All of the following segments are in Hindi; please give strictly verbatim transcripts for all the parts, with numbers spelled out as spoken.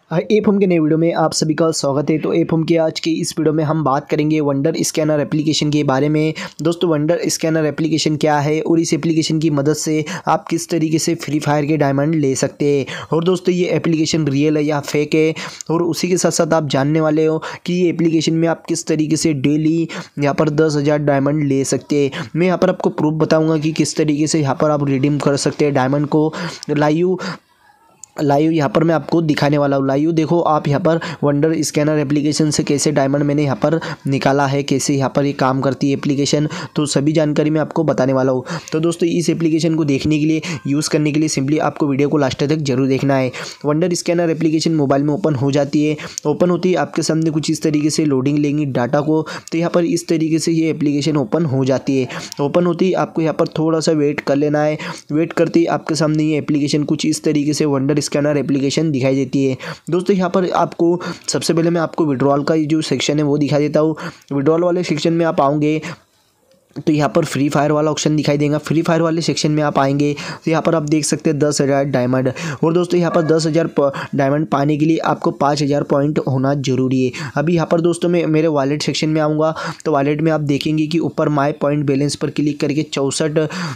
एप होम के नए वीडियो में आप सभी का स्वागत है। तो एप होम के आज के इस वीडियो में हम बात करेंगे वंडर स्कैनर एप्लीकेशन के बारे में। दोस्तों, वंडर स्कैनर एप्लीकेशन क्या है और इस एप्लीकेशन की मदद से आप किस तरीके से फ्री फायर के डायमंड ले सकते हैं, और दोस्तों ये एप्लीकेशन रियल है या फेक है, और उसी के साथ साथ आप जानने वाले हो कि ये एप्लीकेशन में आप किस तरीके से डेली यहाँ पर दस हज़ार डायमंड ले सकते हैं। मैं यहाँ पर आपको प्रूफ बताऊँगा कि किस तरीके से यहाँ पर आप रिडीम कर सकते हैं डायमंड को। लाइव लाइव यहाँ पर मैं आपको दिखाने वाला हूँ। लाइव देखो आप यहाँ पर वंडर स्कैनर एप्लीकेशन से कैसे डायमंड मैंने यहाँ पर निकाला है, कैसे यहाँ पर ये काम करती है एप्लीकेशन, तो सभी जानकारी मैं आपको बताने वाला हूँ। तो दोस्तों, इस एप्लीकेशन को देखने के लिए, यूज़ करने के लिए सिंपली आपको वीडियो को लास्ट तक जरूर देखना है। वंडर स्कैनर एप्लीकेशन मोबाइल में ओपन हो जाती है। ओपन होती है आपके सामने कुछ इस तरीके से लोडिंग लेंगी डाटा को, तो यहाँ पर इस तरीके से ये एप्लीकेशन ओपन हो जाती है। ओपन होती है आपको यहाँ पर थोड़ा सा वेट कर लेना है। वेट करते ही आपके सामने ये एप्लीकेशन कुछ इस तरीके से वंडर स्कैनर एप्लीकेशन दिखाई देती है। दोस्तों, यहाँ पर आपको सबसे पहले मैं आपको विड्रॉल का जो सेक्शन है वो दिखा देता हूँ। विड्रॉल वाले सेक्शन में आप आओगे तो यहाँ पर फ्री फायर वाला ऑप्शन दिखाई देगा। फ्री फायर वाले सेक्शन में आप आएंगे तो यहाँ पर आप देख सकते हैं दस हज़ार डायमंड। और दोस्तों, यहाँ पर दस हज़ार डायमंड पाने के लिए आपको पाँच हज़ार पॉइंट होना जरूरी है। अभी यहाँ पर दोस्तों मैं मेरे वॉलेट सेक्शन में आऊँगा तो वॉलेट में आप देखेंगे कि ऊपर माय पॉइंट बैलेंस पर क्लिक करके चौंसठ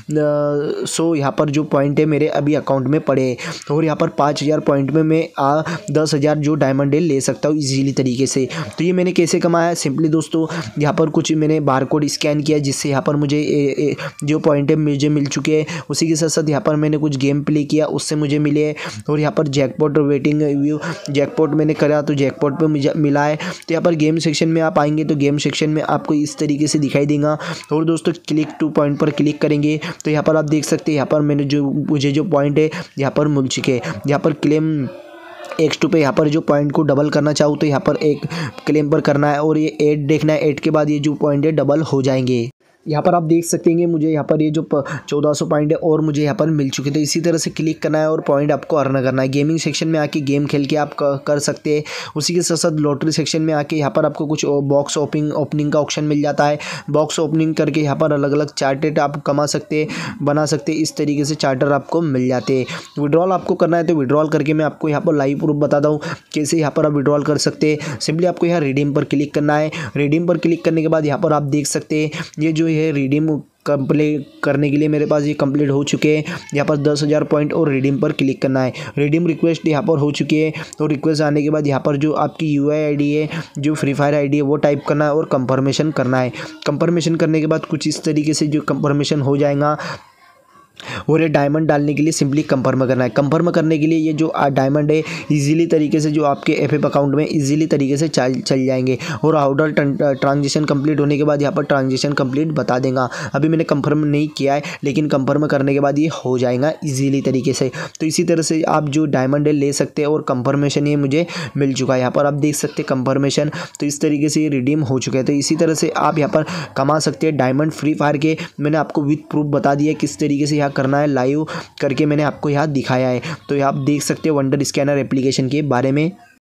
सौ यहाँ पर जो पॉइंट है मेरे अभी अकाउंट में पड़े हैं, और यहाँ पर पाँच हज़ार पॉइंट में मैं आ दस हज़ार जो डायमंड है ले सकता हूँ ईजीली तरीके से। तो ये मैंने कैसे कमाया, सिंपली दोस्तों यहाँ पर कुछ मैंने बार कोड स्कैन किया, जिससे यहाँ पर मुझे ए, ए, जो पॉइंट है मुझे मिल चुके हैं। उसी के साथ साथ यहाँ पर मैंने कुछ गेम प्ले किया, उससे मुझे मिले। और यहाँ पर जैकपॉट वेटिंग व्यू जैकपॉट मैंने करा तो जैकपॉट पे मुझे मिला है। तो यहाँ पर गेम सेक्शन में आप आएंगे तो गेम सेक्शन में आपको इस तरीके से दिखाई देगा। और दोस्तों, क्लिक टू पॉइंट पर क्लिक करेंगे तो यहाँ पर आप देख सकते हैं यहाँ पर मैंने जो मुझे जो पॉइंट है यहाँ पर मिल चुके हैं। यहाँ पर क्लेम एक्स टू पे यहाँ पर जो पॉइंट को डबल करना चाहूँ तो यहाँ पर एक क्लेम पर करना है, और ये एट देखना है। एट के बाद ये जो पॉइंट है डबल हो जाएंगे। यहाँ पर आप देख सकते हैं मुझे यहाँ पर ये जो चौदह सौ पॉइंट है और मुझे यहाँ पर मिल चुके। तो इसी तरह से क्लिक करना है और पॉइंट आपको अर्न करना है। गेमिंग सेक्शन में आके गेम खेल के आप कर सकते हैं। उसी के साथ साथ लॉटरी सेक्शन में आके यहाँ पर आपको कुछ बॉक्स ओपनिंग ओपनिंग का ऑप्शन मिल जाता है। बॉक्स ओपनिंग करके यहाँ पर अलग अलग चार्टर आप कमा सकते हैं, बना सकते हैं। इस तरीके से चार्टर आपको मिल जाते हैं। विड्रॉल आपको करना है तो विड्रॉल करके मैं आपको यहाँ पर लाइव प्रूफ बताता हूँ कैसे यहाँ पर आप विड्रॉल कर सकते हैं। सिंपली आपको यहाँ रिडीम पर क्लिक करना है। रिडीम पर क्लिक करने के बाद यहाँ पर आप देख सकते हैं ये जो है रिडीम कंप्लीट करने के लिए मेरे पास ये कंप्लीट हो चुके हैं। यहाँ पर दस हज़ार पॉइंट और रिडीम पर क्लिक करना है। रिडीम रिक्वेस्ट यहाँ पर हो चुकी है। तो रिक्वेस्ट आने के बाद यहाँ पर जो आपकी यू आई आई डी है, जो फ्री फायर आई डी है, वो टाइप करना है और कंफर्मेशन करना है। कंफर्मेशन करने के बाद कुछ इस तरीके से जो कंफर्मेशन हो जाएगा, और ये डायमंड डालने के लिए सिंपली कंफर्म करना है। कंफर्म करने के लिए ये जो डायमंड है इजीली तरीके से जो आपके एफ एफ अकाउंट में इजीली तरीके से चल चल जाएंगे। और ऑर्डर ट्रांजेक्शन कंप्लीट होने के बाद यहाँ पर ट्रांजेक्शन कंप्लीट बता देगा। अभी मैंने कंफर्म नहीं किया है, लेकिन कंफर्म करने के बाद ये हो जाएगा इजीली तरीके से। तो इसी तरह से आप जो डायमंड है ले सकते हैं। और कंफर्मेशन ये मुझे मिल चुका है। यहाँ पर आप देख सकते हैं कंफर्मेशन। तो इस तरीके से ये रिडीम हो चुके हैं। तो इसी तरह से आप यहाँ पर कमा सकते हैं डायमंड फ्री फायर के। मैंने आपको विद प्रूफ बता दिया किस तरीके से यहाँ करना है, लाइव करके मैंने आपको यहाँ दिखाया है। तो आप देख सकते हैं वंडर स्कैनर एप्लीकेशन के बारे में।